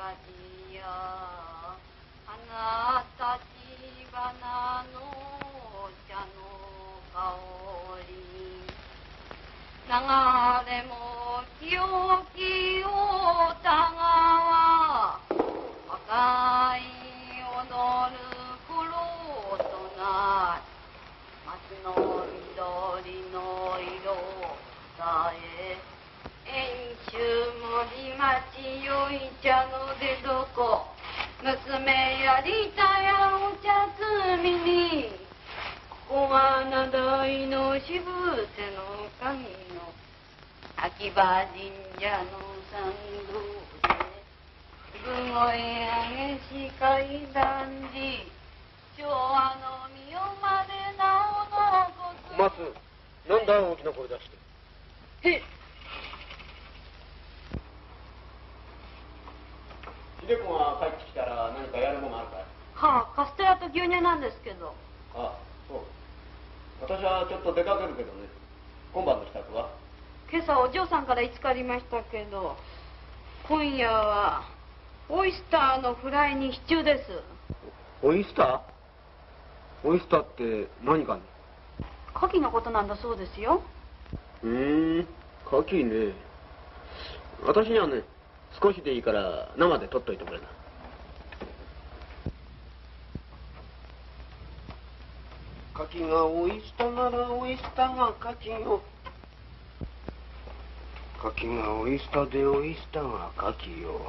じや花たち花の茶の香り流れも清きおたが赤い踊る黒とな松の緑の色さえ遠州森町よい茶の出床娘やりたやお茶摘みにここは名代の渋瀬の神の秋葉神社の参道で産声上げし階段時昭和の御代までなおのこと小松なんだ大きな声出してへっ秀子が帰ってきたら何かやるものあるかい？ はあ、カステラと牛乳なんですけど。 ああ、そう。私はちょっと出かけるけどね。今晩の支度は？ 今朝お嬢さんからいつかありましたけど、今夜はオイスターのフライにシチューです。 オイスター？オイスターって何かね？ 牡蠣のことなんだそうですよ。 牡蠣ね。私にはね、少しでいいから生で取っといてくれな。牡蠣がオイスターならオイスターが牡蠣よ。牡蠣がオイスターでオイスターが牡蠣よ。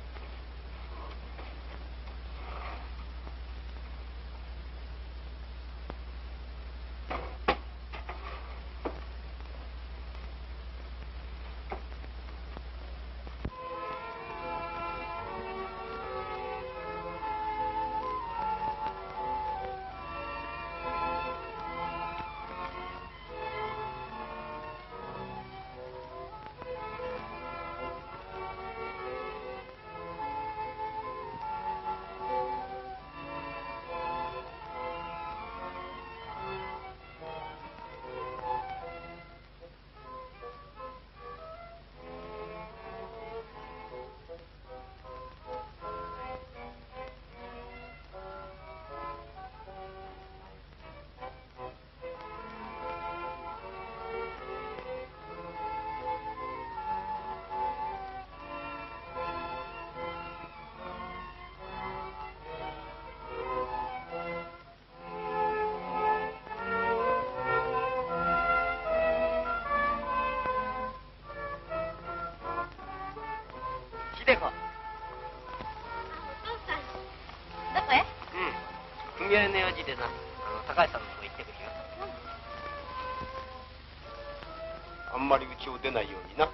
秀子。お父さん、どこへ？ 組合の用事でな、高橋さんのとこ行ってくるよ。 あんまり家を出ないようにな。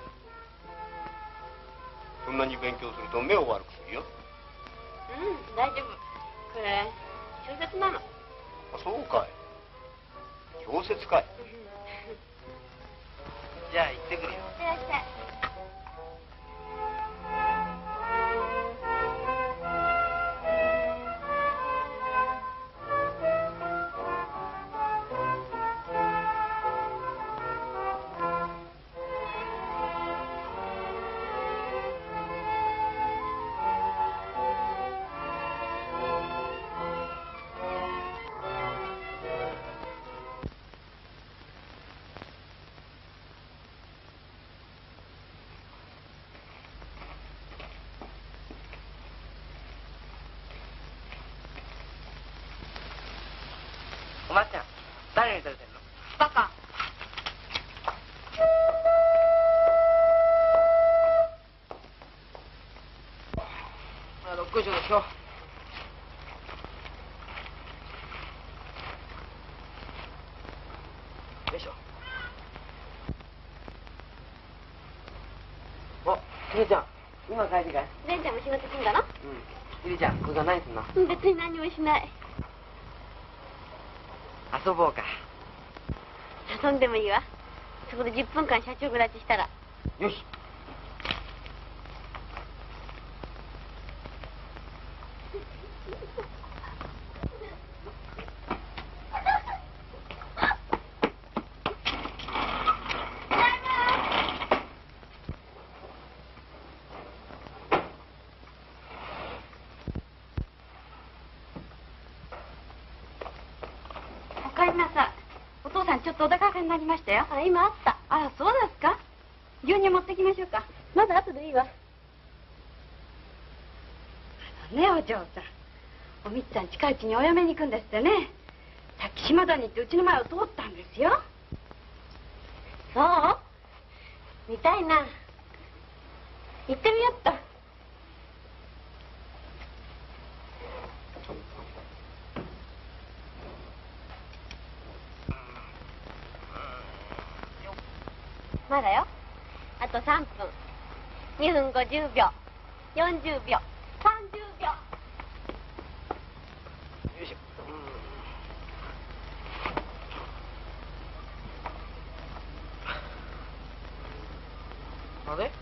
そんなに勉強すると目を悪くするよ。 大丈夫。これ、小説なの。 あ、そうかい。小説かい。 じゃあ行ってくるよ。 いらっしゃい。 おまっちゃん、誰に食べてんの？ バカ。 6時の今日。よいしょ。お、ひでちゃん、今帰りかい？ レンちゃんも仕事すんだろ？ ひでちゃん、これが何すんの？ 別に何もしない。 遊ぼうか。 遊んでもいいわ。そこで10分間社長暮らししたら。 よし。 ちょっとお出かけになりましたよ。あ、今あった。あ、そうですか。牛乳持ってきましょうか。 まだ後でいいわ。 ねえ、お嬢さん。おみっちゃん近いうちにお嫁に行くんですってね。さっき島田に行ってうちの前を通ったんですよ。 そう見たいな。行ってみよっと。まだよ。あと3分。2分50秒。40秒。30秒。 よいしょ。あれ？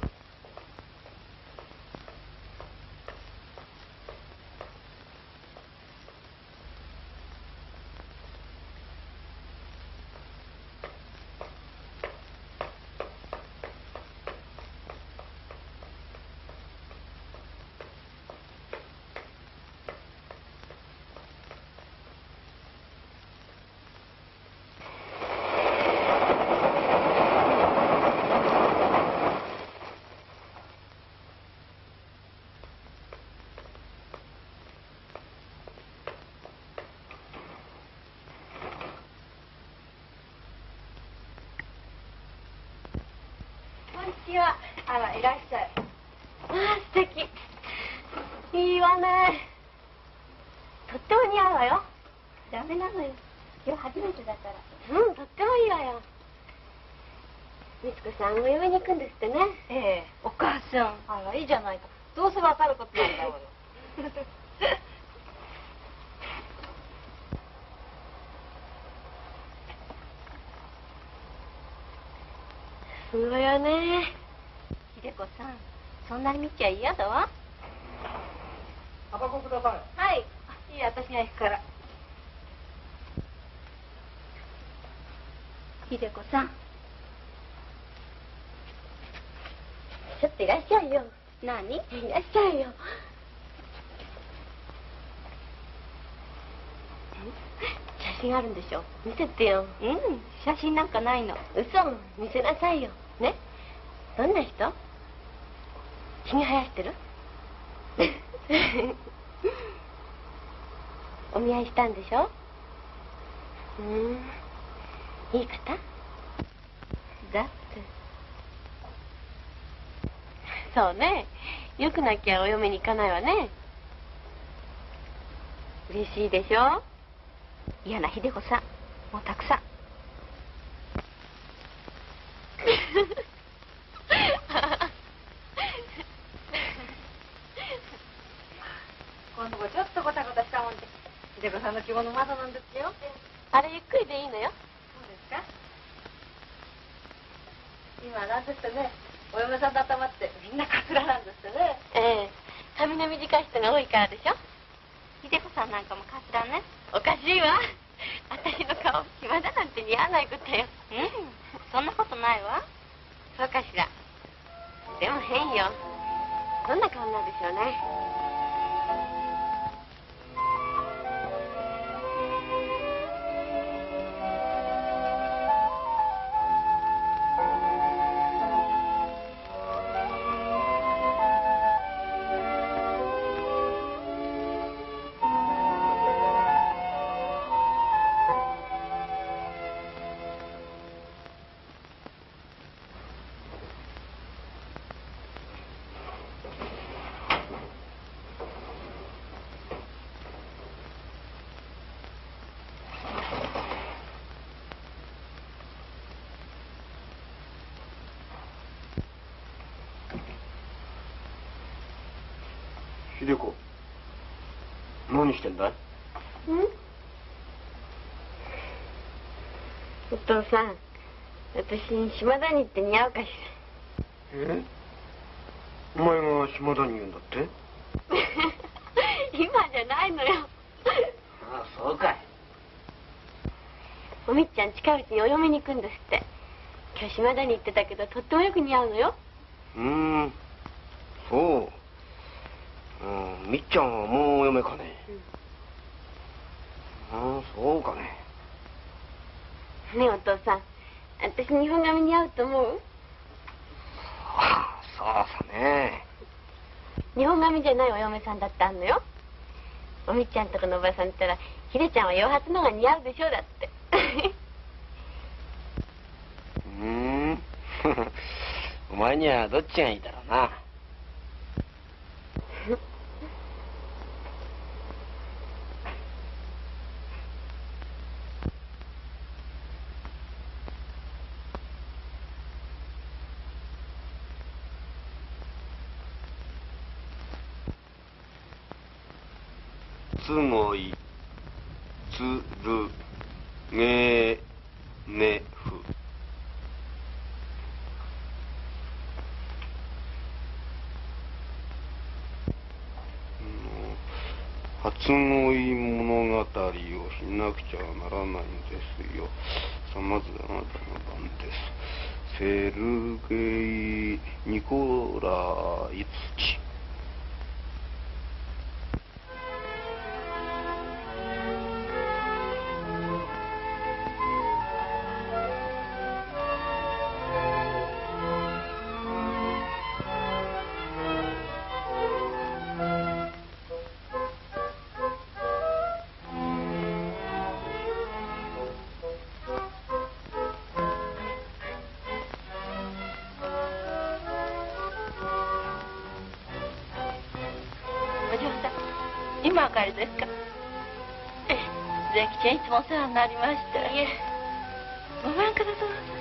あら、いらっしゃい。 ああ、素敵。いいわね。とっても似合うわよ。 ダメなのよ。今日初めてだから。 うん、とってもいいわよ。みつこさん、お嫁に行くんですってね。 ええ、お母さん。あら、いいじゃないか。どうせわかることなんだわよ。 すごいよね。秀子さん、そんなに見ちゃ嫌だわ。 タバコください。 はい。 いい、私が行くから。秀子さん。 ちょっといらっしゃいよ。 何？ いらっしゃいよ。写真あるんでしょ。見せてよ。 うん、写真なんかないの。 嘘、見せなさいよ。ね。どんな人？ひげ生やしてる？お見合いしたんでしょ？いい方？ だって。 そうね。よくなきゃお嫁に行かないわね。嬉しいでしょ？ 嫌な秀子さん。もうたくさん。今度もちょっとごたごたしたもんで。秀子さんの希望の窓なんですよ。 あれゆっくりでいいのよ。 そうですか。今なんですってね。お嫁さんの頭ってみんなカツラなんですってね。 ええ。髪の短い人が多いからでしょ。 秀子さんなんかもカツラね。 おかしいわ。私の顔、暇だなんて似合わないことよ。 そんなことないわ。 そうかしら。でも変よ。どんな顔なんでしょうね。 秀子、何してんだい？ お父さん、私島田に行って似合うかしえ？お前が島田に言うんだって？ ら。今じゃないのよ。 ああ、そうかい。 おみっちゃん近いうちにお嫁に行くんですって。今日島田に行ってたけど、とってもよく似合うのよ。 そう。みっちゃんはもうお嫁かね。ああ、そうかね。 ねえお父さん、私日本髪似合うと思う？ そうさね。 日本髪じゃないお嫁さんだってあんのよ。おみちゃんとこのおばさんったら、ひでちゃんは洋髪の方が似合うでしょだって。 お前にはどっちがいいだろうな。 つごいつるげねふ。初恋物語をしなくちゃならないんですよ。さまずあなたの番です。セルゲイ・ニコライツチ。 今お帰りですか？善吉ちゃんいつもお世話になりました。いえ。ごめんください。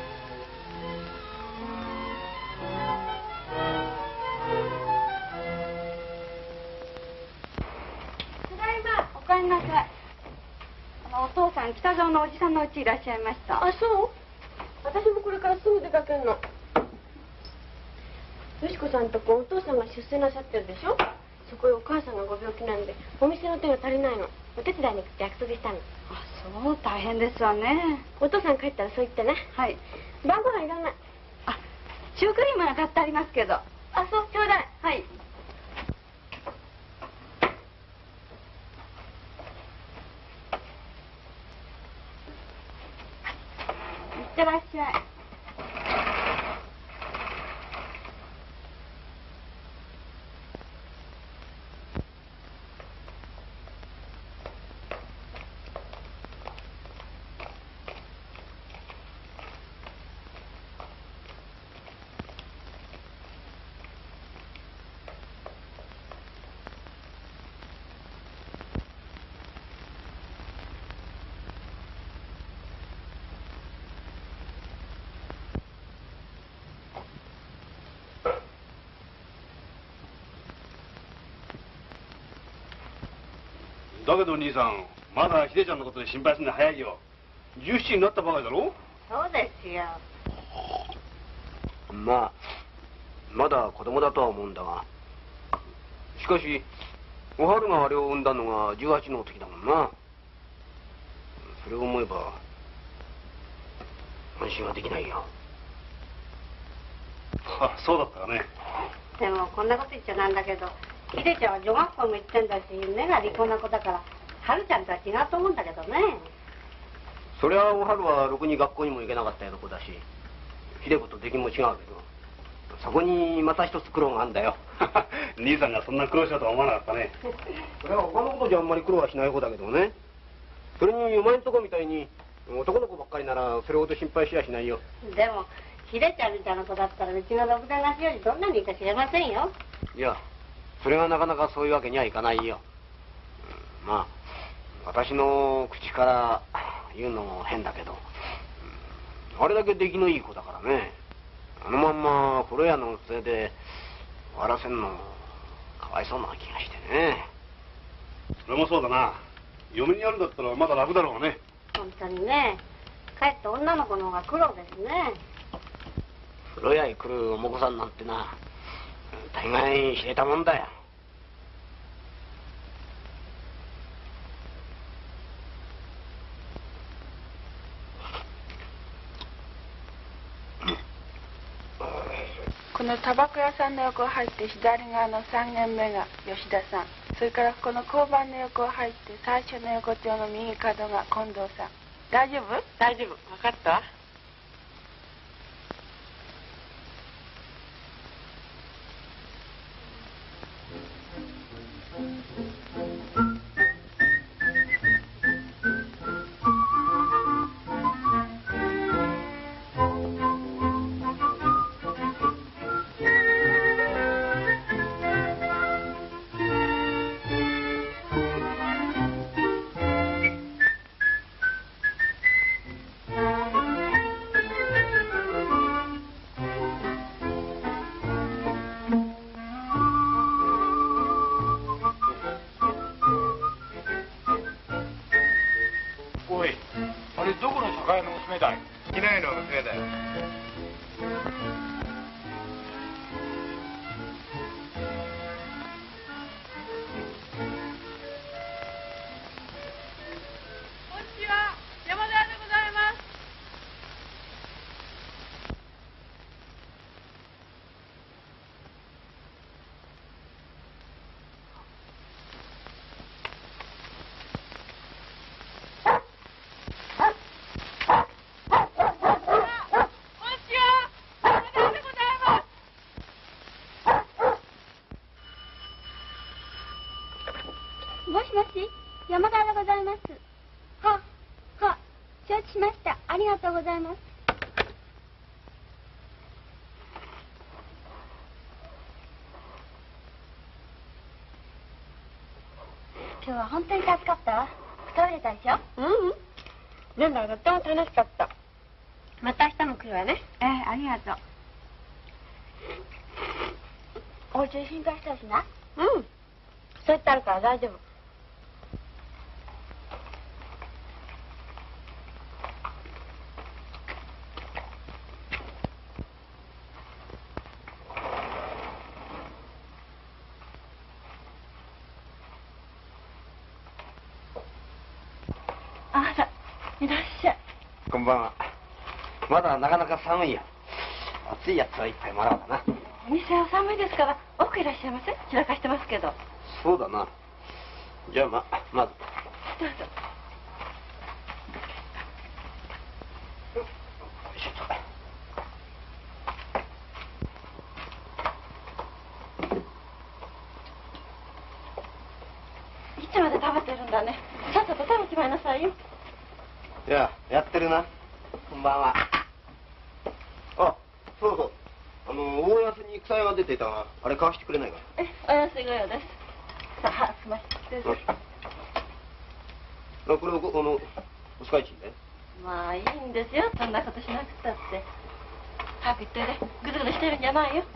ただいま。お帰りなさい。お父さん北条のおじさんの家いらっしゃいました。 あ、そう？私もこれからすぐ出かけるの。よしこさんとこお父さんが出世なさってるでしょ。そこへお母さんがご病気なんでお店の手が足りないの。お手伝いに行くって約束したの。 あ、そう、大変ですわね。 お父さん帰ったらそう言ってね。 はい。 晩ご飯いらない。 あ、シュークリームが買ってありますけど。 あ、そう、ちょうだい。 はい。いってらっしゃい。 だけど兄さん、まだ秀ちゃんのことで心配するの早いよ。17になったばかりだろ。 そうですよ。 まあまだ子供だとは思うんだが、しかしおはるがあれを産んだのが18の時だもんな。それを思えば安心はできないよ。 あ、そうだったかね。 でもこんなこと言っちゃなんだけど、ひでちゃんは女学校も行ってんだし、目が利口な子だからはるちゃんとは違うと思うんだけどね。 そりゃおはるはろくに学校にも行けなかったような子だし、秀子と出来も違うけど、そこにまた一つ苦労があるんだよ。 兄さんがそんな苦労したとは思わなかったね。 それは他のことじゃあんまり苦労はしない子だけどね。それにお前んとこみたいに男の子ばっかりならそれほど心配しやしないよ。 でもひでちゃんみたいな子だったらうちの六代なしよりどんなにいいか知れませんよ。 いや、それがなかなかそういうわけにはいかないよ。まあ私の口から言うのも変だけど、あれだけ出来のいい子だからね、あのまんま風呂屋のせいで終わらせんのかわいそうな気がしてね。 それもそうだな。嫁にやるんだったらまだ楽だろうがね。 本当にね、かえって女の子の方が苦労ですね。 風呂屋へ来るお婿さんなんてな、大概知れたもんだよ。 このタバコ屋さんの横を入って左側の3軒目が吉田さん、それからこの交番の横を入って最初の横丁の右角が近藤さん、 大丈夫？ 大丈夫。分かったわ。 おい、あれどこの酒屋の娘だい？ 機内の娘だよ。 こんにちは、山田屋でございます。 もしもし、山田でございます。は、承知しました。ありがとうございます。今日は本当に助かったわ。くたびれたでしょ？ なんだ、とっても楽しかった。 また明日も来るわね。ありがとう。お家で心配したしな。 そう言ってあるから大丈夫。 あら、いらっしゃい。 こんばんは。まだなかなか寒いよ。暑いやつは一杯もらおうかな。 お店は寒いですから、奥いらっしゃいませ。散らかしてますけど。 そうだな。じゃあまず。 どうぞ。 よいしょっいつまで食べてるんだね。さっさと食べちまいなさいよ。 いや、やってるな。こんばんは。あ、そうそう。大安に草屋が出ていたが、あれ買わしてくれないか。 お安いご用です。さあ、すまし。どうぞ。 これをお使い賃ね。 まあいいんですよ。そんなことしなくたって。早く行ってね。ぐずぐずしてるんじゃないよ。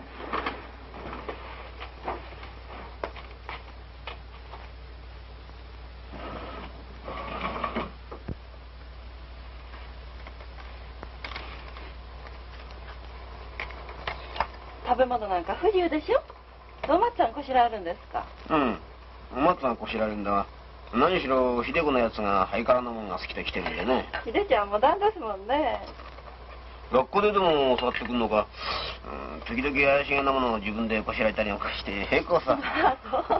食べ物なんか不自由でしょ。お松さんこしらえるんですか？ お松さんこしらえるんだが、何しろ秀子のやつがハイカラなもんが好きで来てるんでね。 秀ちゃんモダンですもんね。 学校ででも教わってくるのか、時々怪しげなものを自分でこしらえたりなんかして平行さ。 あ、そう。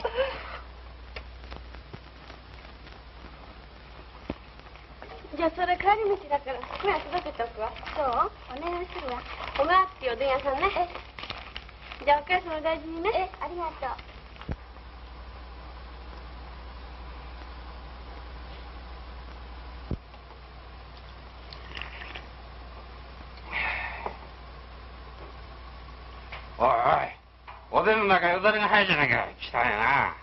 じゃあそれ帰り道だから好きな届けておくわ。そう？お願いするわ。小川っていうおでん屋さんね。じゃあお母さんお大事にね。ありがとう。 おいおい、おでんの中よだれが入るじゃないか。汚いな。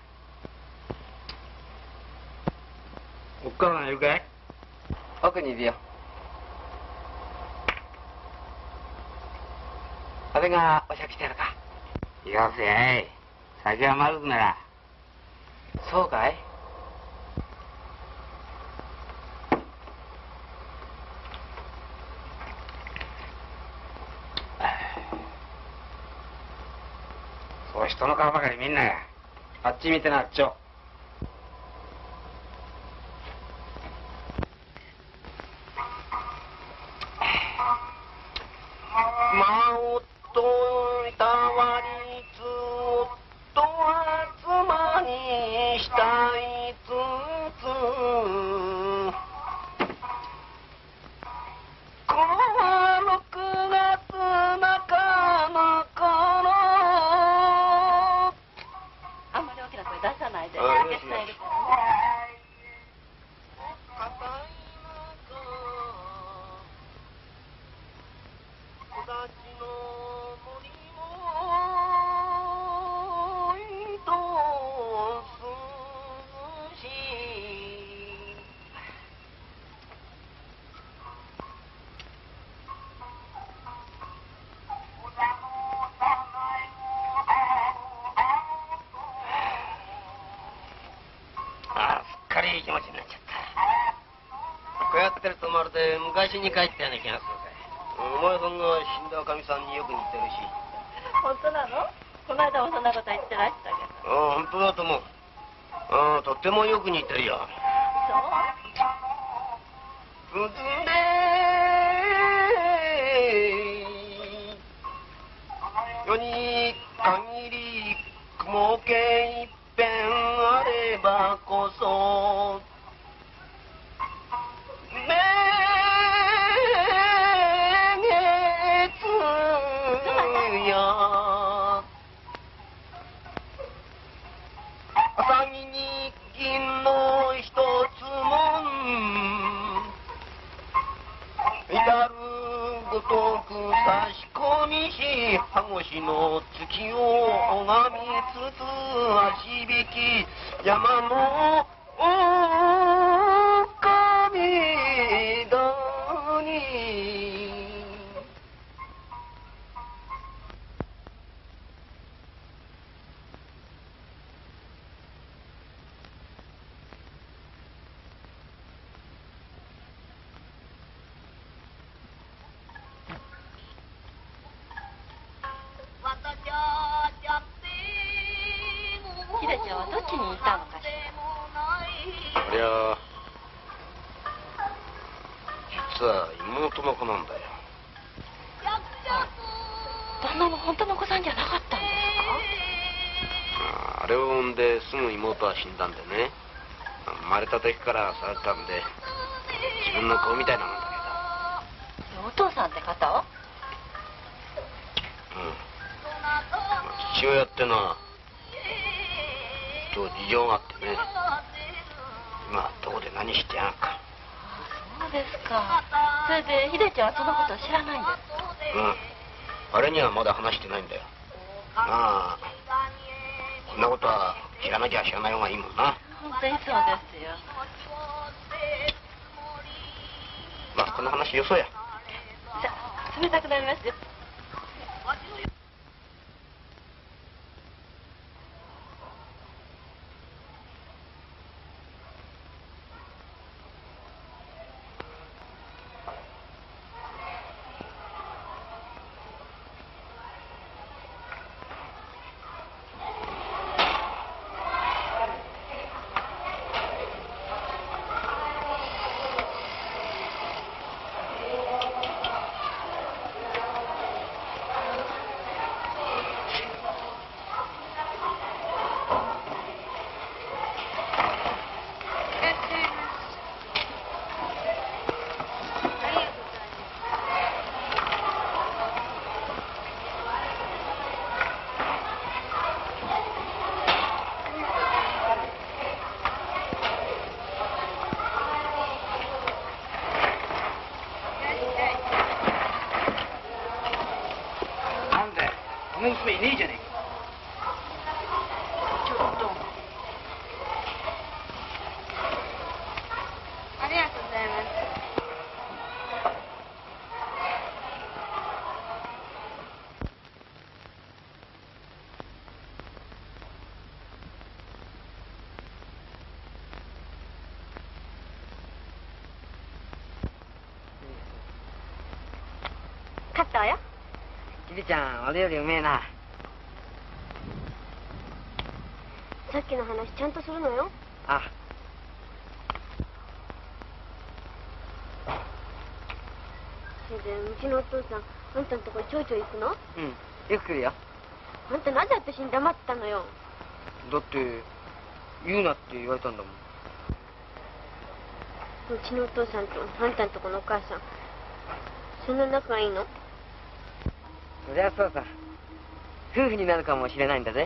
おっからがいるかい？ 奥にいるよ。あれがお酌してやるか。 よせやい。酒はまずくなら。 そうかい？ そう人の顔ばかり見んなや。あっち見てな、あっちを。 まおといたわりつとは妻にしたいつついい気持ちになっちゃった。こうやってるとまるで昔に帰ったような気がするぜ。お前さんが死んだおかみさんによく似てるし。 本当なの？この間もそんなこと言ってらしたけど。 本当だと思う。とってもよく似てるよ。 そう？ うずんで世に限り雲気一片あればこそ明月や朝木に金の一つも至るごとく差し込みし羽越の月を拝みつつ足引き山の神だにひでちゃんはどっちに行ったのかしら。 そりゃ実は妹の子なんだよ。 旦那の本当のお子さんじゃなかったんですあれを産んですぐ妹は死んだんでね、生まれた時から育てたんで自分の子みたいなもんだか？お父さんって方は？ けど、父親ってのはと事情があってね、今どこで何してやがるか。 そうですか。それでひでちゃんはそのことを知らないんですか？ あれにはまだ話してないんだよ。まあこんなことは知らなきゃ知らない方がいいもんな。 本当にそうですよ。 まあこの話よそうや。 さあ冷たくなりますよ。 この娘いねえじゃねえか。 ちょっと。 ありがとうございます。勝ったわよ。 ひでちゃん俺よりうめえな。 さっきの話ちゃんとするのよ。 あ、 それでうちのお父さんあんたのとこちょいちょい行くの？ よく来るよ。 あんたなぜ私に黙ってたのよ。 だって言うなって言われたんだもん。 うちのお父さんとあんたのとこのお母さんそんな仲がいいの？ そりゃそうさ。夫婦になるかもしれないんだぜ。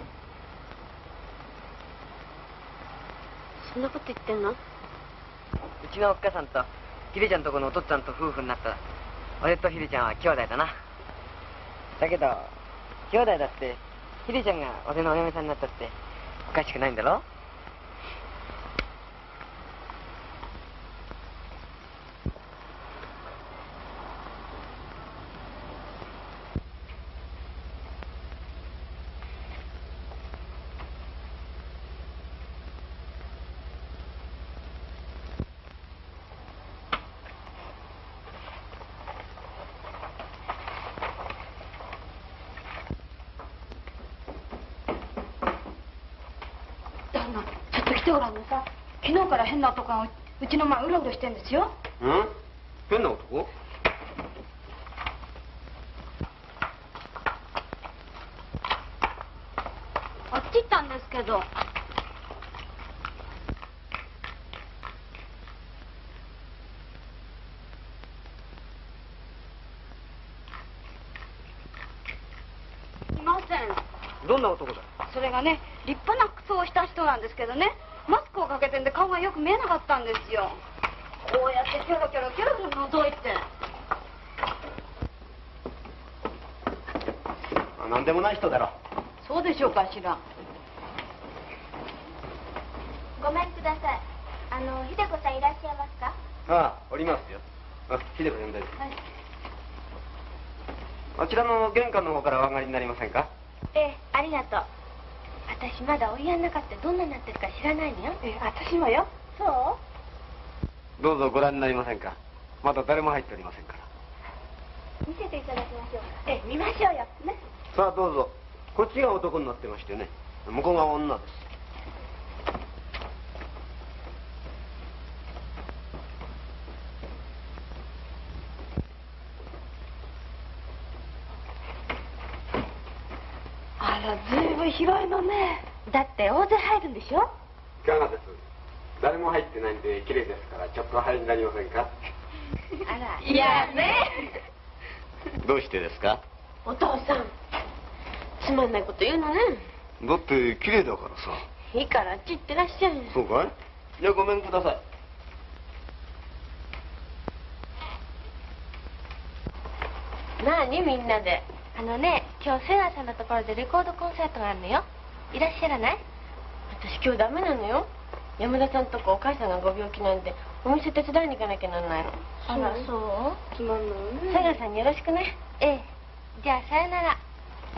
そんなこと言ってんの？ うちのおっかさんとひでちゃんとこのお父っつぁんと夫婦になったら俺とひでちゃんは兄弟だな。だけど兄弟だってひでちゃんが俺のお嫁さんになったっておかしくないんだろ。 旦那、ちょっと来てごらんなさ。昨日から変な男がうちの前うろうろしてんですよ。 うん変な男？ あっち行ったんですけど。いません。 どんな男だ？ それがね、立派な服装をした人なんですけどね、マスクをかけてんで顔がよく見えなかったんですよ。こうやってキョロキョロキョロキョロ覗いて。 なんでもない人だろ。 そうでしょうかしら。 ごめんください。秀子さんいらっしゃいますか？ ああ、おりますよ。あ、秀子呼んでる。 はい。 あちらの玄関の方からお上がりになりませんか？ ええ、ありがとう。私まだお家の中ってどんなになってるか知らないのよ。私もよ。そう？ どうぞご覧になりませんか？まだ誰も入っておりませんから。 見せていただきましょうか。ええ、見ましょうよ。ね。 さあどうぞ。こっちが男になってましてね、向こうが女です。 あら、ずいぶん広いのね。だって大勢入るんでしょ？ いかがです？誰も入ってないんで綺麗ですからちょっとお入りになりませんか？ あら。 いやね。 どうしてですか？ お父さん、つまんないこと言うのね。 だって綺麗だからさ。 いいからあっち行ってらっしゃい。 そうかい？じゃあごめんください。 なにみんなで。ね、今日瀬川さんのところでレコードコンサートがあるのよ。いらっしゃらない？私今日ダメなのよ。山田さんとこお母さんがご病気なんでお店手伝いに行かなきゃなんないの。あら、そうつまんないね。瀬川さんによろしくね。ええ。じゃあさよなら。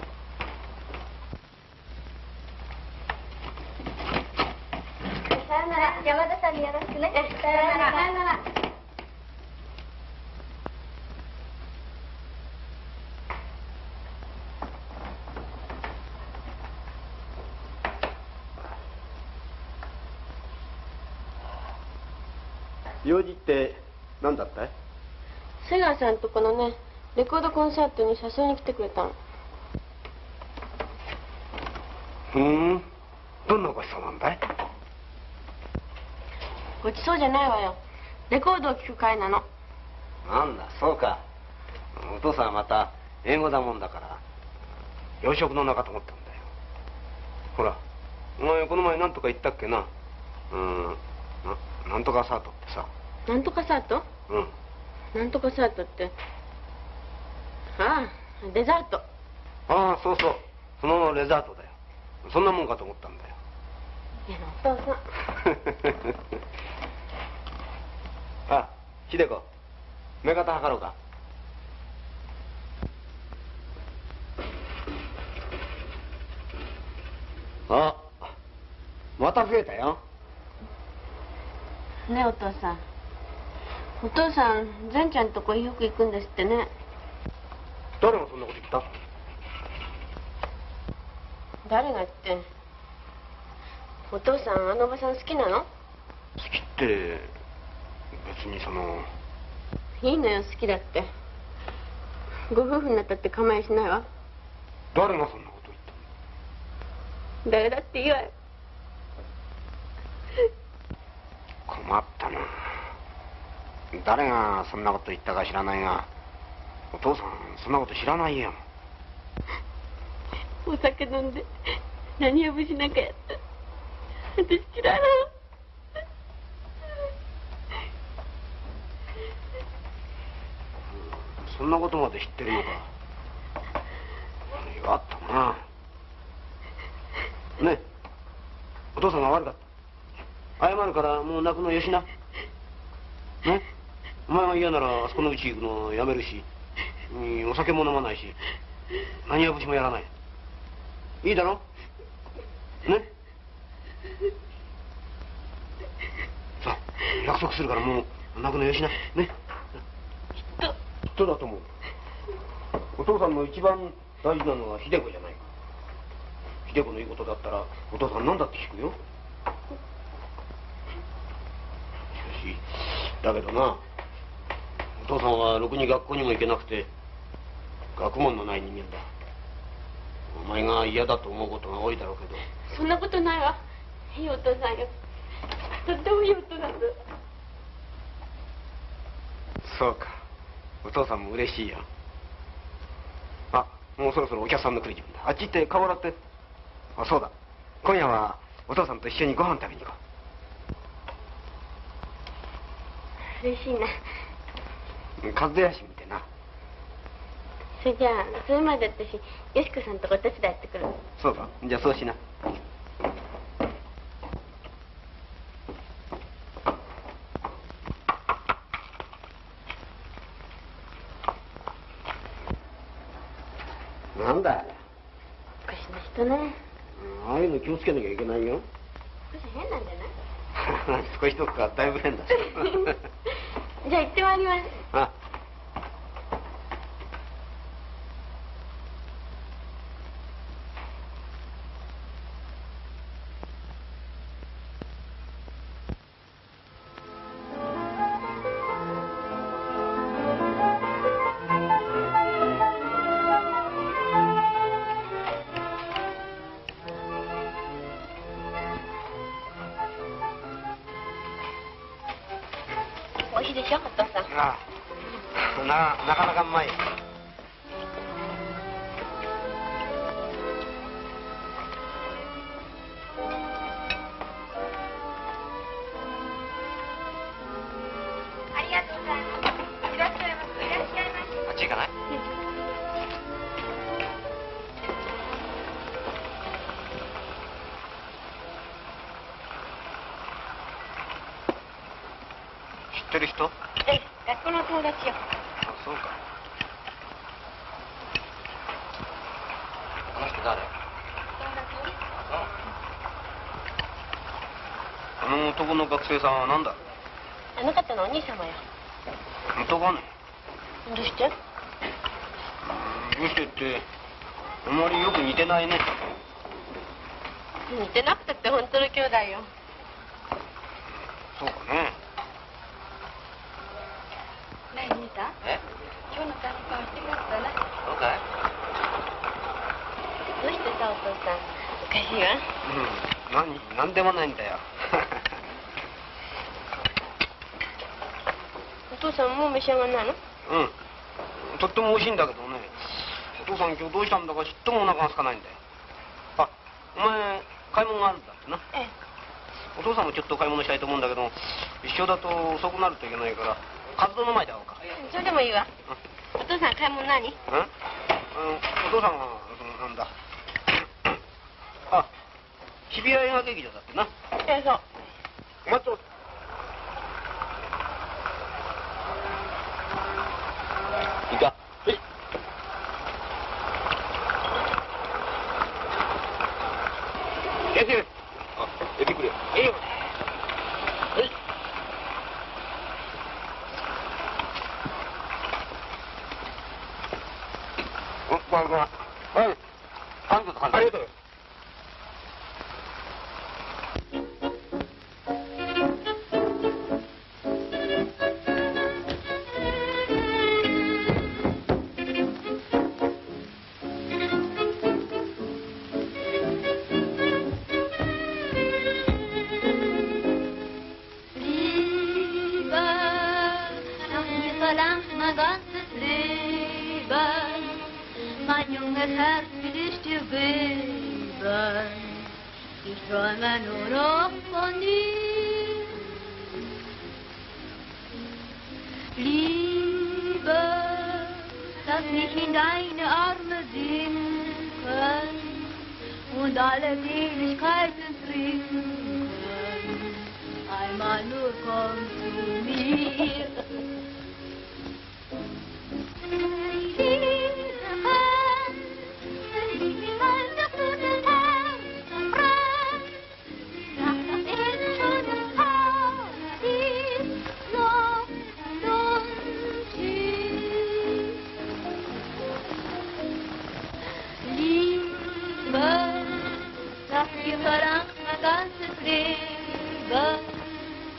さよなら。山田さんによろしくね。さよなら。さよなら。 用事って何だったい？ 瀬川さんとこのね、レコードコンサートに誘いに来てくれたの。 どんなごちそうなんだい？ ごちそうじゃないわよ。レコードを聴く会なの。 なんだそうか。お父さんはまた英語だもんだから洋食の中と思ったんだよ。ほらお前この前何とか言ったっけな。なんとかサートってさ。 なんとかサート？ うん。 なんとかサートって。ああ、デザート。 ああ、そうそう。そのレザートだよ。そんなもんかと思ったんだよ。 いや、お父さん。 あ、秀子。目方測ろうか。あ、また増えたよ。 ねえお父さん。お父さん、善ちゃんとこよく行くんですってね。 誰がそんなこと言った？ 誰がって。お父さん、あのおばさん好きなの？ 好きって別にその。 いいのよ、好きだって。ご夫婦になったって構いしないわ。 誰がそんなこと言った？ 誰だっていいわよ。 困ったな。誰がそんなこと言ったか知らないがお父さんそんなこと知らないよ。 お酒飲んで何やぶしなんかやった。私嫌いなの。 そんなことまで知ってるのか。あったな。ねえお父さんが悪かった。謝るからもう泣くのよしな。ね、お前が嫌ならあそこのうち行くのやめるし、お酒も飲まないし何やぶしもやらない。いいだろね。さあ約束するからもう泣くのよしなね。きっとだと思う。お父さんの一番大事なのは秀子じゃないか。秀子の言うことだったらお父さん何だって聞くよ。 だけどな、お父さんはろくに学校にも行けなくて学問のない人間だ。お前が嫌だと思うことが多いだろうけど。 そんなことないわ。いいお父さんよ。とってもいいお父さんです。 そうか、お父さんも嬉しいよ。あ、もうそろそろお客さんの来る時分だ。あっち行って顔洗って。あ、そうだ、今夜はお父さんと一緒にご飯食べに行こ嬉しいな。 う。和也氏見てな。 それじゃあそれまで私よしこさんとこお手伝いってくる。 そうか、じゃあそうしな。なんだよ。 おかしな人ね。 ああいうの気をつけなきゃいけないよ。 少し変なんじゃない？ 少しとかだいぶ変だし。 じゃあ行ってまいります。 あ、 美味しいでしょお父さん。 ああ、なかなかうまい。 ありがとうございます。いらっしゃいませ。いらっしゃいませ。 あっち行かない？知ってる人？ ええ、学校の友達よ。 あ、そうか。あの人誰？あの男の学生さんは何だ？ あの方のお兄様よ。 本当かね？ どうして？ どうしてって、あんまりよく似てないね。 似てなくたって本当の兄弟よ。 そうかね。 ねえ兄さん、 え？ 今日の担当してくださいね。 そうかい？ どうしてさお父さんおかしいわ。 うん、なんでもないんだよ。 お父さんもう召し上がんないの？ うん、とっても美味しいんだけどね、お父さん今日どうしたんだかちっともお腹が空かないんだよ。あ、お前買い物があるんだってな。 ええ。 お父さんもちょっと買い物したいと思うんだけど、一緒だと遅くなるといけないから、活動の前で会おうか。 それでもいいわ。お父さん買い物何？ お父さんはなんだ。あ、日比谷映画劇場だってな。 ええ、そう。 お前と。いいか。はい。先生。あ、出てくれ。ええよ。はい。ごめん。はい。ありがとう。 Mijn ganzes Leben, mein junges Herz will ich dir geben. Ich träume nur noch von dir. Liebe, lass mich in deine Arme sinken und alle Seligkeiten trinken. Einmal nur komm zu mir.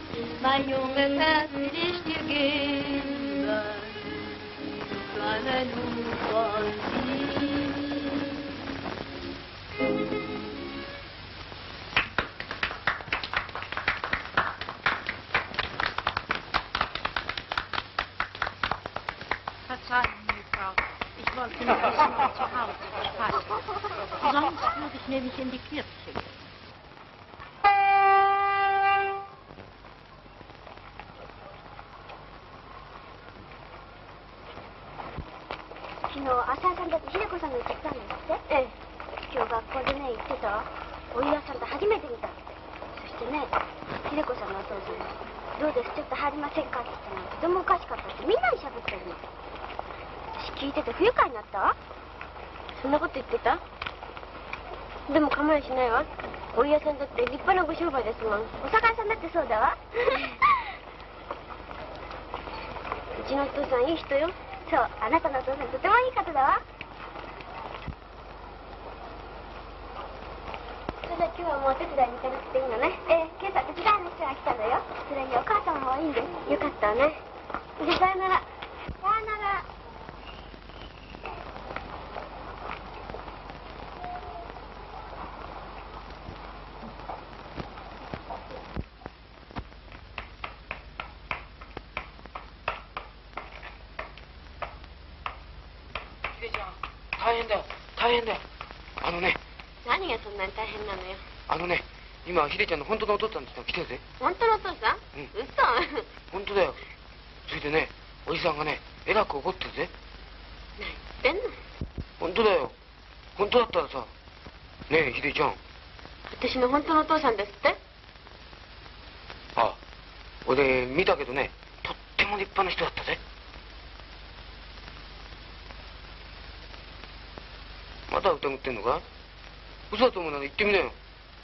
mein junges Herz will ich dir geben, träume nur von dir. Verzeihen Sie, Frau. Ich wollte nur wissen, ob zu Hause passt. Sonst würde ich nämlich in die Kirche gehen. 昨日浅井さんたちひで子さんの家来たんですって。ええ。今日学校でね言ってた。お岩さんと初めて見たって。そしてねひで子さんのお父さんがどうですちょっと入りませんかって言ったのとてもおかしかったってみんなに喋ってるの。私聞いてて不愉快になった。そんなこと言ってた。でも構いしないわ。お岩さんだって立派なご商売ですもん。お酒屋さんだってそうだわ。うちのお父さんいい人よ。そう、あなたのお父さんとてもいい方だわ。それで今日はもうお手伝いに行かなくていいのね。ええ、今朝手伝いの人が来たのよ。それにお母さんの方はいいんです。よかったわね。で、さよなら。さよなら。 大変だよ、大変だよ。 何がそんなに大変なのよ。 今ひでちゃんの本当のお父さんって人が来てるぜ。 本当のお父さん？ うん。 嘘。 本当だよ。それでね、おじさんがね、えらく怒ってるぜ。 何言ってんの？ 本当だよ。本当だったらさ、ねえひでちゃん。 私の本当のお父さんですって？ ああ、俺見たけどね、とっても立派な人だったぜ。まだ疑ってんのか？嘘だと思うなら言ってみなよ。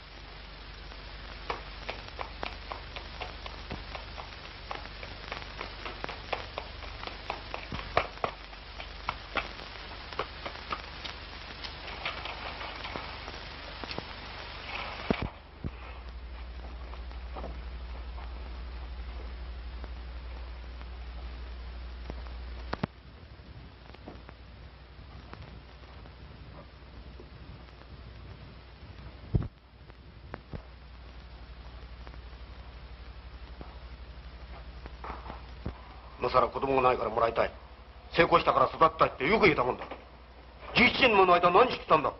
今さら子供がないからもらいたい、成功したから育ったいってよく言えたもんだ。11年もの間何してきたんだ。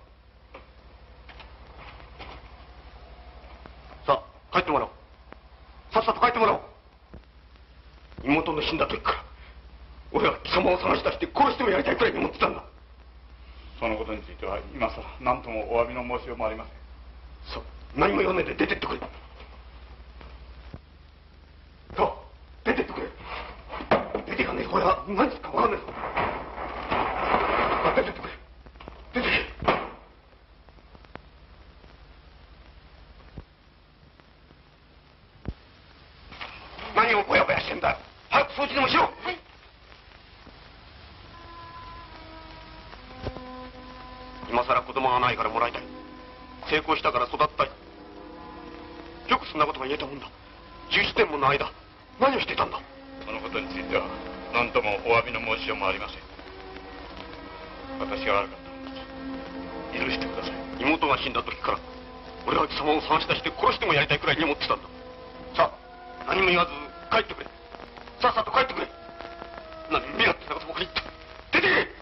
さあ帰ってもらおう。さっさと帰ってもらおう。妹の死んだ時から俺は貴様を探し出して殺してもやりたいくらいに思ってたんだ。 そのことについては今さら何ともお詫びの申しようもありません。 そう、何も言わねえで出てってくれ。そう、出てってくれ。出ていかねえ。これは何ですか分かんないぞ。出てってくれ。出てけ。何をぼやぼやしてんだ。早く掃除でもしろ。はい。今さら子供がないからもらいたい、成功したから育ったい、よくそんなことが言えたもんだ。17年もの間何をしてたんだ。 そのことについては何ともお詫びの申しようもありません。私が悪かったのです。許してください。 妹が死んだ時から俺は貴様を探し出して殺してもやりたいくらいに思ってたんだ。さあ何も言わず帰ってくれ。さっさと帰ってくれ。何身勝手なことばかり言って出てけ。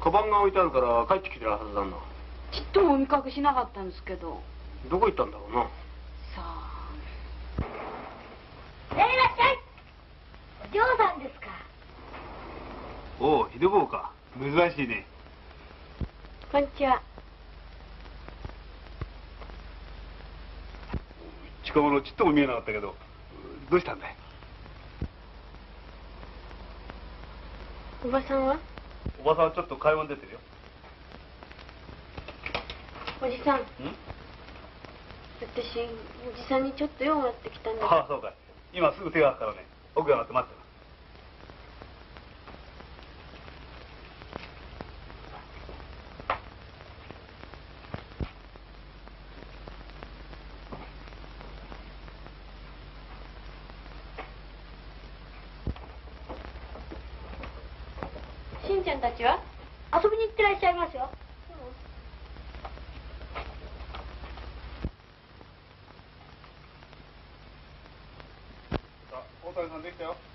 カバンが置いてあるから帰ってきてるはずだな。 ちっともお見かけしなかったんですけど。 どこ行ったんだろうな。 さあ。 いらっしゃい。お嬢さんですか。 おお、秀坊か。珍しいね。 こんにちは。 近頃ちっとも見えなかったけど、どうしたんだい？ おばさんは？ おばさんはちょっと買い物出てるよ。 おじさん。私、おじさんにちょっと用があってきたんだけど。 ああ、そうかい。今すぐ手が空くからね。奥が上がって待ってな。 しんちゃんたちは？ 遊びに行ってらっしゃいますよ。 大谷さんできたよ。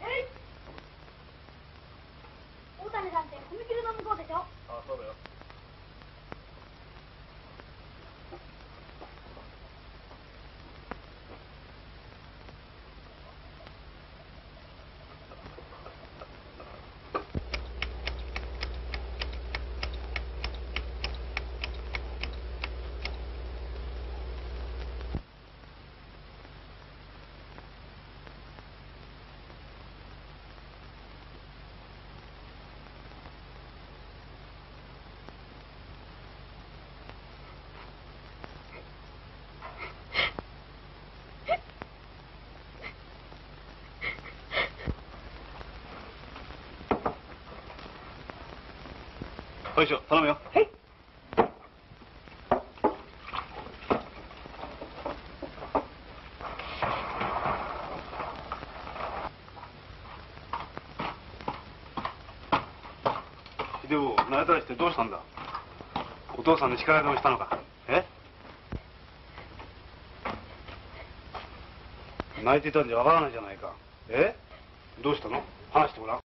大谷さんって踏切の向こうでしょ。 ああ、そうだよ。よいしょ、頼むよ。はい。秀坊、泣いたりしてどうしたんだ？お父さんに叱られでもしたのか？え？泣いてたんじゃわからないじゃないか。え？どうしたの？話してごらん。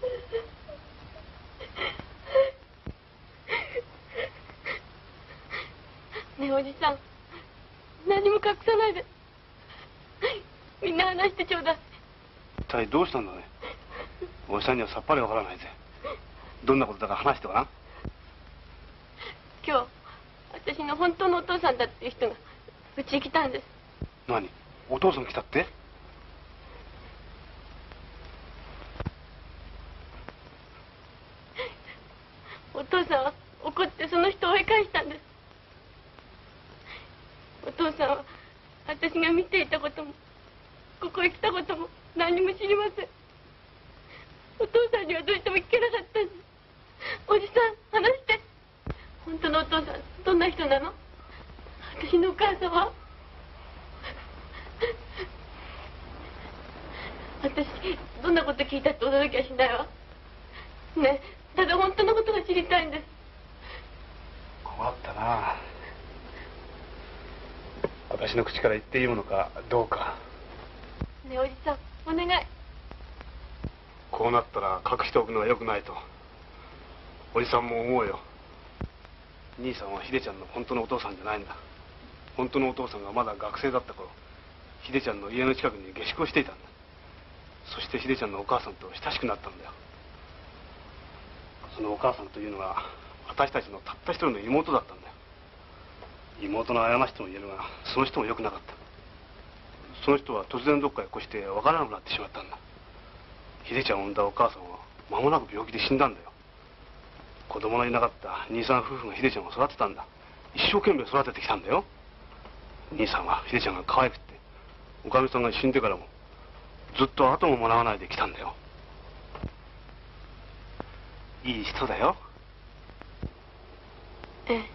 ねえおじさん、何も隠さないで。みんな話してちょうだい。 一体どうしたんだね。おじさんにはさっぱりわからないぜ。どんなことだか話してごらん。 今日、私の本当のお父さんだっていう人がうちに来たんです。 何？お父さん来たって？ お父さんは怒ってその人を追い返したんです。お父さんは私が見ていたこともここへ来たことも何も知りません。お父さんにはどうしても聞けなかったんです。おじさん、話して。本当のお父さんどんな人なの？私のお母さんは？私どんなこと聞いたって驚きはしないわ。ねえ、ただ本当のことが知りたいんです。 困ったな。私の口から言っていいものかどうか。 ねえおじさん、お願い。 こうなったら隠しておくのはよくないとおじさんも思うよ。兄さんは秀ちゃんの本当のお父さんじゃないんだ。本当のお父さんがまだ学生だった頃、秀ちゃんの家の近くに下宿をしていたんだ。そして秀ちゃんのお母さんと親しくなったんだよ。そのお母さんというのが私たちのたった一人の妹だったんだよ。妹の過ちとも言えるが、その人も良くなかった。その人は突然どっかへ越して分からなくなってしまったんだ。秀ちゃんを産んだお母さんは間もなく病気で死んだんだよ。子供のいなかった兄さん夫婦が秀ちゃんを育てたんだ。一生懸命育ててきたんだよ。兄さんは秀ちゃんが可愛くって、おかみさんが死んでからもずっと後ももらわないで来たんだよ。いい人だよ。 ええ、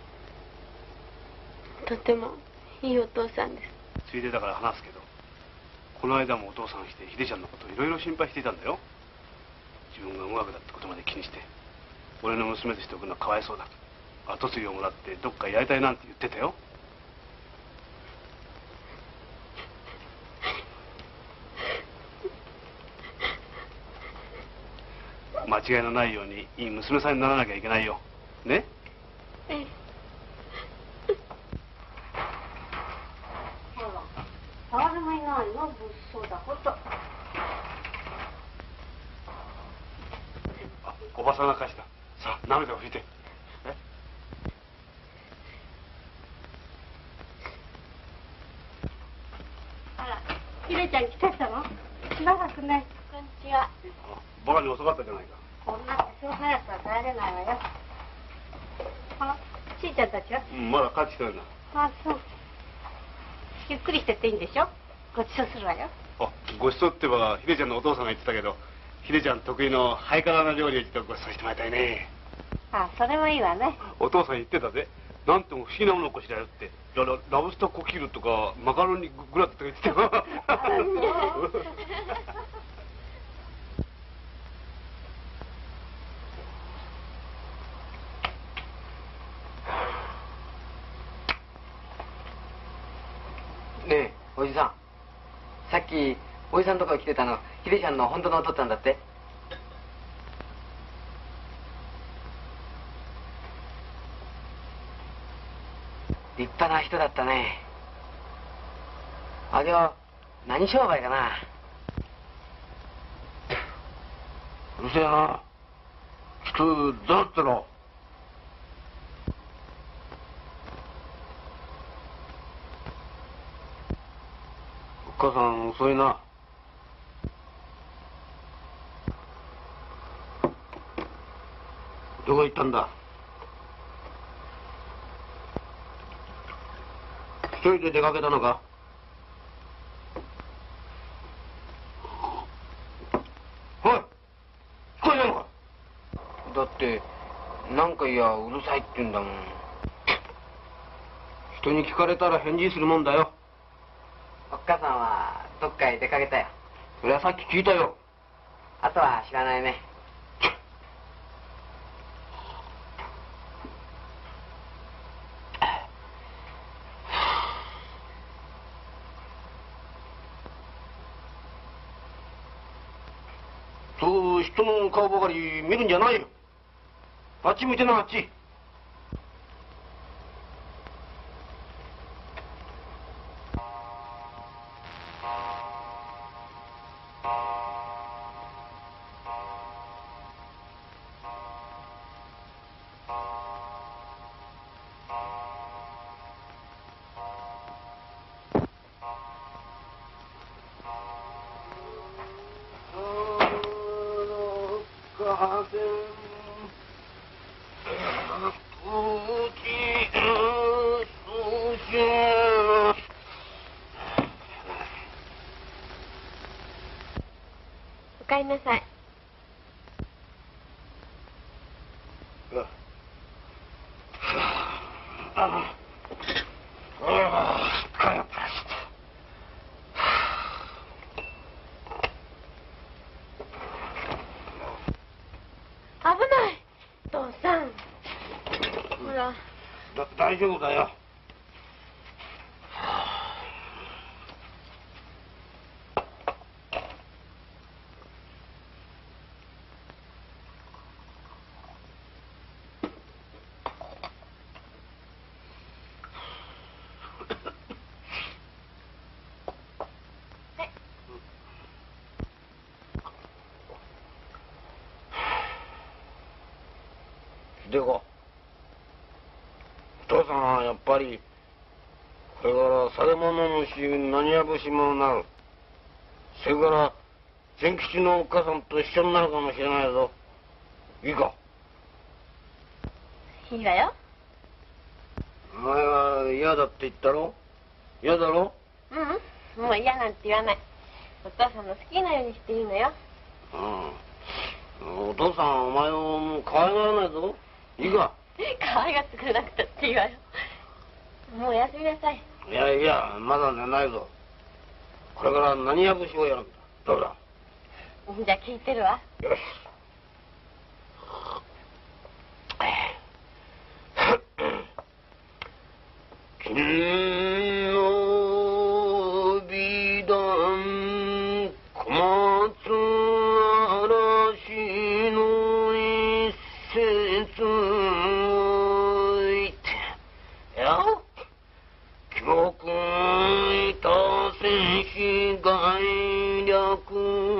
とてもいいお父さんです。 ついでだから話すけど、この間もお父さんが来て秀ちゃんのことをいろいろ心配していたんだよ。自分が無学だってことまで気にして、俺の娘としておくのはかわいそうだ、後継ぎをもらってどっかやりたいなんて言ってたよ。 間違いのないようにいい娘さんにならなきゃいけないよ。ね。 ええ。ほら、誰もいないの、物騒だこと。 おばさんが貸した。さあ、涙を拭いて。 あら、ひでちゃん来てたの？しばらくね。こんにちは。 バカに遅かったじゃないか。 こんなそう早くは帰れないわよ。あら、ちいちゃんたちは？ うん、まだ帰ってきてないな。 あ、そう。ゆっくりしてっていいんでしょ？ごちそうするわよ。 あ、ごちそうってば、ひでちゃんのお父さんが言ってたけど、ひでちゃん得意のハイカラな料理をちょっとごちそうしてもらいたいね。 あ、それもいいわね。 お父さん言ってたぜ。なんとも不思議なものをこしらえるって。ラブスターコキルとかマカロニグラタとか言ってたよ。 ねえ、おじさん。さっきおじさんとこ来てたのひでちゃんの本当のお父っつぁんだって。立派な人だったね。あれは何商売かな。 うるせえな。人だってろ。お母さん遅いな。どこ行ったんだ？一人で出かけたのか？おい、聞こえないのか？ だってなんかいやうるさいって言うんだもん。 人に聞かれたら返事するもんだよ。 おっかさんはどっかへ出かけたよ。 それはさっき聞いたよ。 あとは知らないね。 そう人の顔ばかり見るんじゃないよ。あっち向いてな、あっち。 おかえりなさい。危ない父さん。ほら大丈夫だよ。秀子、お父さんはやっぱりこれから酒も飲むし何や節もなる。それから千吉のお母さんと一緒になるかもしれないぞ。いいか？ いいわよ。 お前は嫌だって言ったろ？嫌だろ？ うん、もう嫌なんて言わない。お父さんの好きなようにしていいのよ。 うん。お父さんお前をもう可愛がらないぞ。いいか？ 可愛がってくれなくたっていいわよ。もうおやすみなさい。 いやいや、まだ寝ないぞ。これから何や節をやるんだ。どうだ？ じゃあ聞いてるわ。 よし。金の美談小松嵐のなく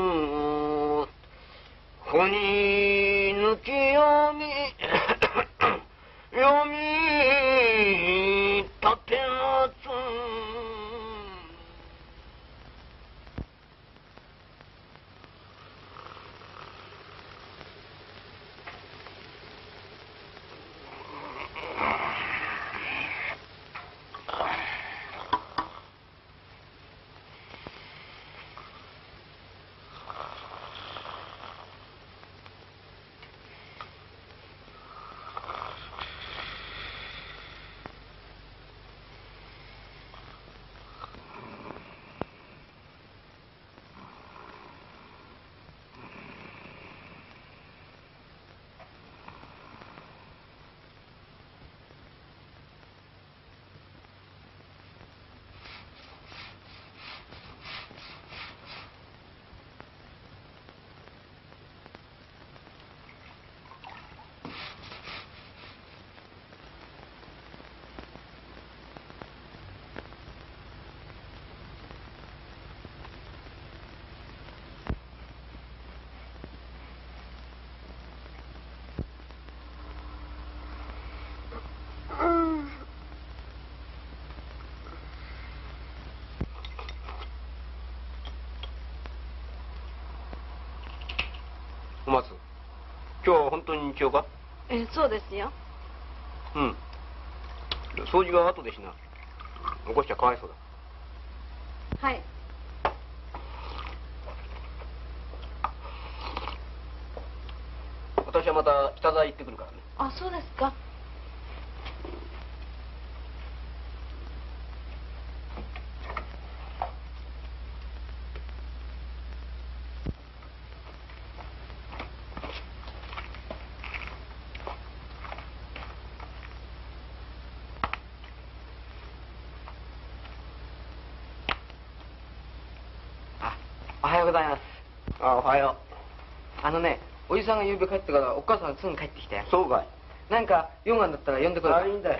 こに抜き読み読み立てまつお松、今日は本当に日曜か？ そうですよ。 うん。掃除は後でしな。起こしちゃかわいそうだ。 はい。 私はまた北沢行ってくるからね。 あ、そうですか。 おはようございます。 あ、おはよおじさんが夕べ帰ってからお母さんがすぐ帰ってきたよ。 そうかい。 なんか用があんだったら呼んでくるから。 いいんだよ。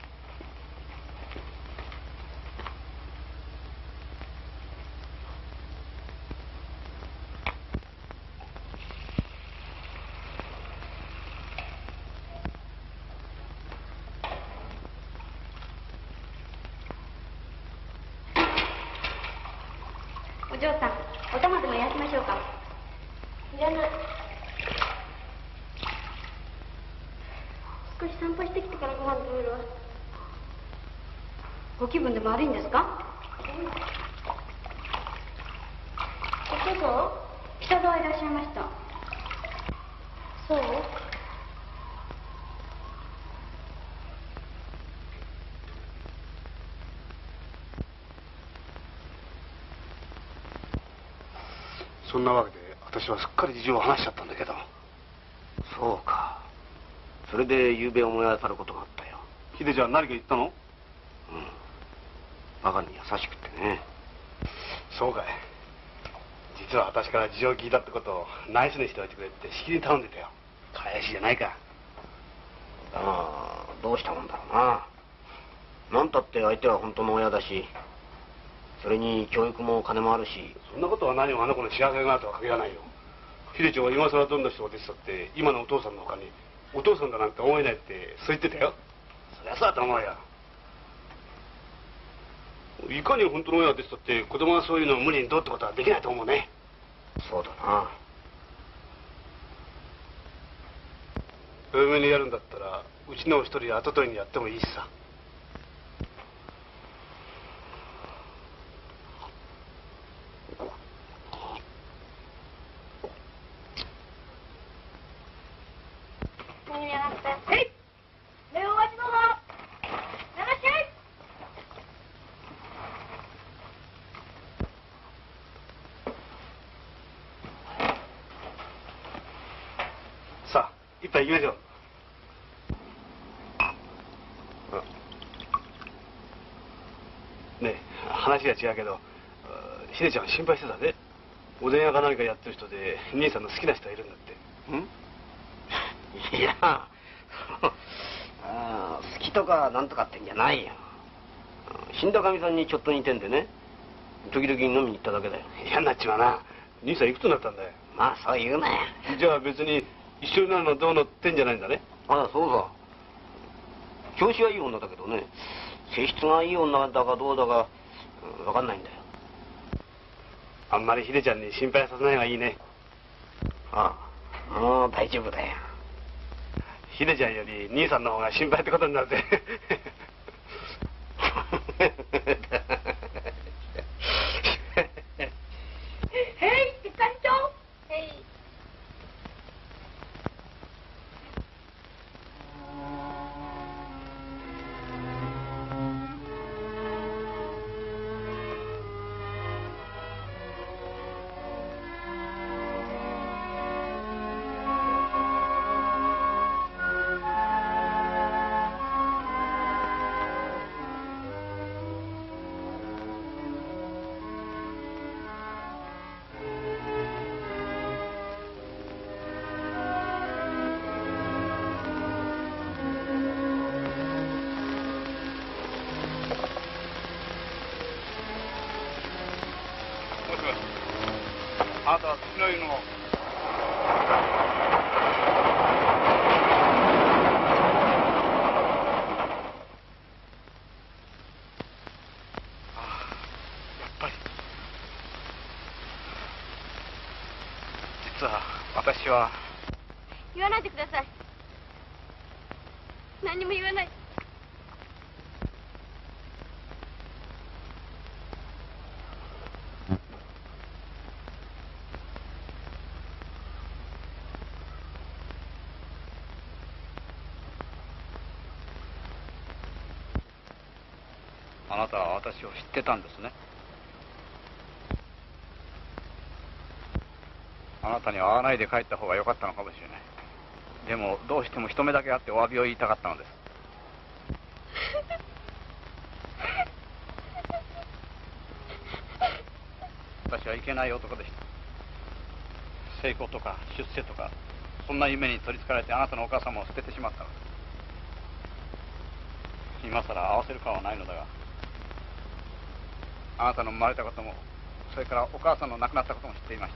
お嬢さん、お玉でも焼きましょうか？いらない。少し散歩してきてからご飯食べるわ。 ご気分でも悪いんですか？ お父さん？ 北沢いらっしゃいました。 そう？ そんなわけで私はすっかり事情を話しちゃったんだけど。 そうか。それで夕べ思い当たることがあったよ。 秀ちゃん何か言ったの？ うん。バカに優しくってね。 そうかい。実は私から事情を聞いたってことを内緒にしておいてくれってしきりに頼んでたよ。返しじゃないか。 だがどうしたもんだろうな。なんたって相手は本当の親だし、それに教育も金もあるし。 そんなことは何もあの子の幸せになるとは限らないよ。秀ちゃんは今更どんな人が出てたって今のお父さんの他にお父さんだなんて思えないってそう言ってたよ。そりゃそうだと思うよ。いかに本当の親が出てたって子供がそういうのを無理にどうってことはできないと思うね。 そうだな。 お嫁にやるんだったらうちの一人後取りにやってもいいしさ。 何に上がって。 はい。目をお待ちどうぞ。いらっしゃい。 さあ一杯行きましょう。ねえ話が違うけど秀ちゃん心配してたぜ。おでん屋か何かやってる人で兄さんの好きな人がいるんだって。 いや好きとかなんとかってんじゃないよ。死んだかみさんにちょっと似てんでね。 時々飲みに行っただけだよ。 嫌になっちまうな。兄さんいくつになったんだよ。 まあそう言うなよ。 じゃあ別に一緒になるのどうのってんじゃないんだね。 ああ、そうさ。調子はいい女だけどね、性質がいい女だかどうだか分かんないんだよ。 あんまり秀ちゃんに心配させない方がいいね。 ああ、もう大丈夫だよ。 秀ちゃんより兄さんの方が心配ってことになるぜ。 へい、係長。へい。 あなたは次の湯の実は私は言わないでください。何にも言わない。 あなたは私を知ってたんですね。あなたには会わないで帰った方が良かったのかもしれない。でもどうしても一目だけ会ってお詫びを言いたかったのです。私はいけない男でした。成功とか出世とかそんな夢に取りつかれてあなたのお母様を捨ててしまったのです。今さら合わせる顔はないのだが、あなたの生まれたこともそれからお母さんの亡くなったことも知っていました。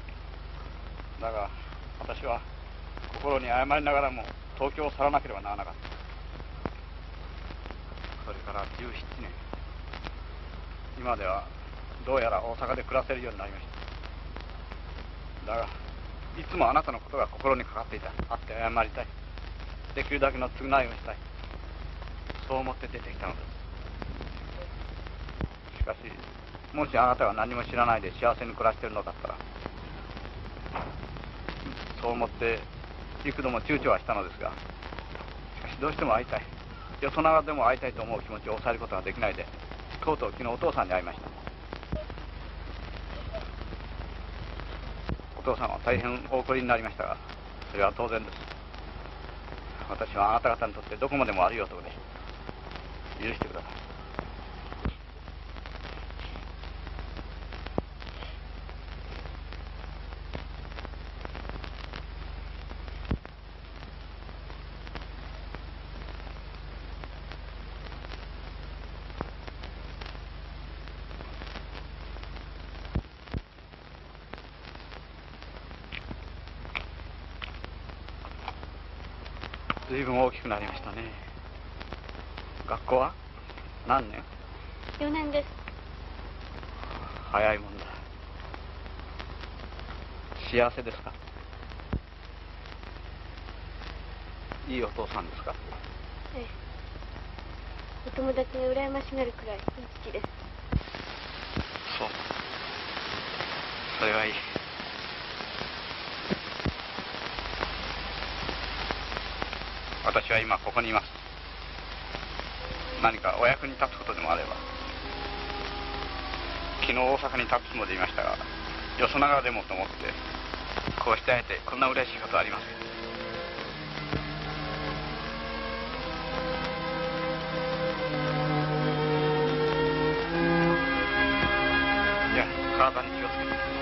だが私は心に謝りながらも東京を去らなければならなかった。それから17年、今ではどうやら大阪で暮らせるようになりました。だがいつもあなたのことが心にかかっていた。会って謝りたい、できるだけの償いをしたい、そう思って出てきたのです。しかしもしあなたが何も知らないで幸せに暮らしているのだったら、そう思って幾度も躊躇はしたのですが、しかしどうしても会いたい、よそながらでも会いたいと思う気持ちを抑えることができないで、とうとう昨日お父さんに会いました。お父さんは大変お怒りになりましたが、それは当然です。私はあなた方にとってどこまでも悪い男でした。許してください。随分大きくなりましたね。学校は何年 ？4年です。 早いもんだ。幸せですか？いいお父さんですか？ ええ。お友達に羨ましがるくらいいい父です。 そう。それはいい。私は今ここにいます。何かお役に立つことでもあれば。昨日大阪に立つつもりでいましたが、よそながらでもと思ってこうして会えてこんな嬉しいことはありません。じゃあ体に気をつけて。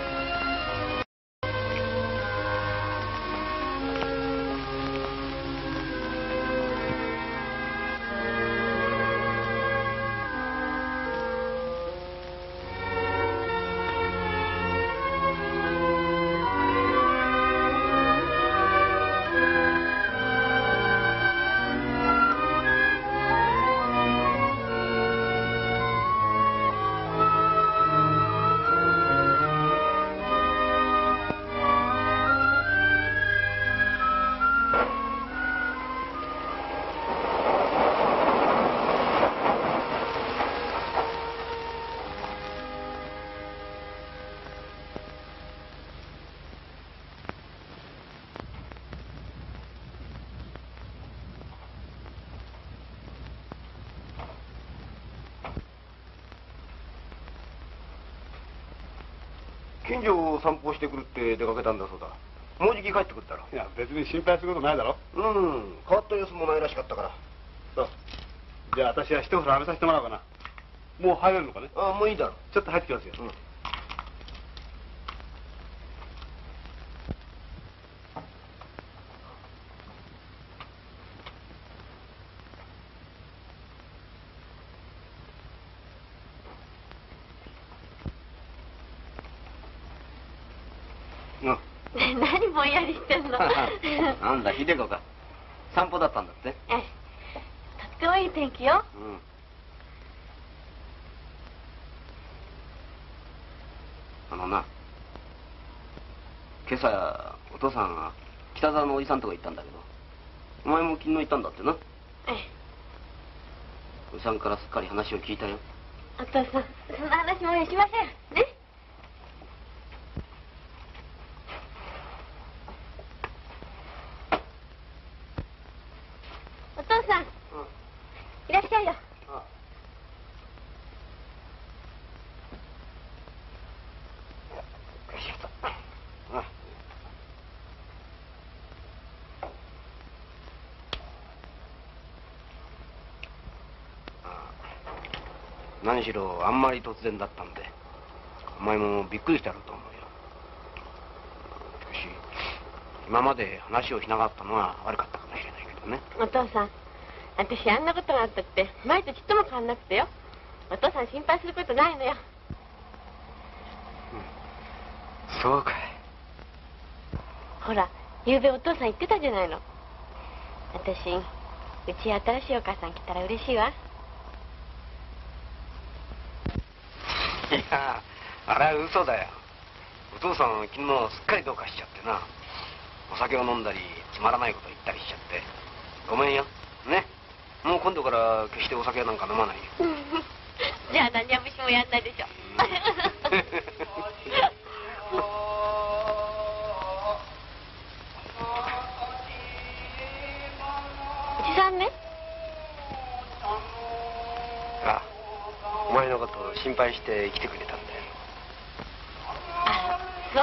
近所を散歩してくるって出かけたんだそうだ。もうじき帰ってくるだろ。 いや、別に心配することないだろ。 変わった様子もないらしかったから。 そう。じゃあ私は一風呂浴びさせてもらおうかな。もう入れるのかね。 ああ、もういいだろ。 ちょっと入ってきますよ。 何ぼんやりしてんの。 なんだ、秀子か。散歩だったんだって。 とってもいい天気よ。 な、今朝お父さんが北沢のおじさんとこ行ったんだけど、お前も昨日行ったんだってな。おじさんからすっかり話を聞いたよ。 お父さん、そんな話もうしませんね。お父さん、いらっしゃいよ。 何しろあんまり突然だったんで、お前もびっくりしたろうと思うよ。しかし今まで話をしなかったのは悪かったかもしれないけどね。 お父さん、私あんなことがあったって前とちっとも変わんなくてよ。お父さん心配することないのよ。 そうかい。 ほら、ゆうべお父さん言ってたじゃないの。私、うち新しいお母さん来たら嬉しいわ。 いや、あれは嘘だよ。お父さん昨日すっかりどうかしちゃってな。お酒を飲んだりつまらないこと言ったりしちゃって。ごめんよ。ね。もう今度から決してお酒なんか飲まないよ。 じゃあ何や節もやんないでしょ。おじさんね。 あ、お前のことを心配して来てくれたんだよ。 あ、そう？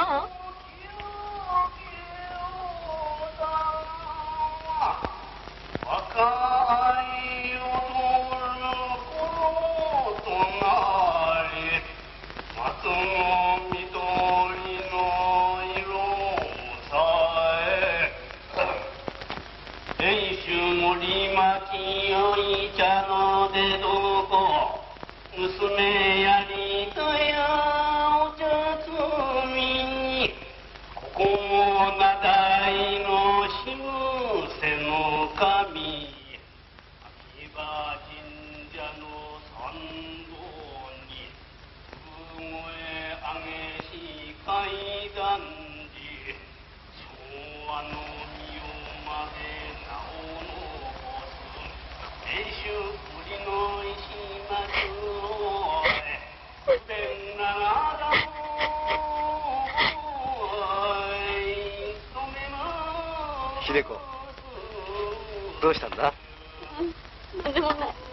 娘やりとやお茶摘みにここも名代のしむせの神秋葉神社の参道に産声上げし階段で昭和の世まで名を残す亭主売りの石松秀子、どうしたんだ？ なんでもない。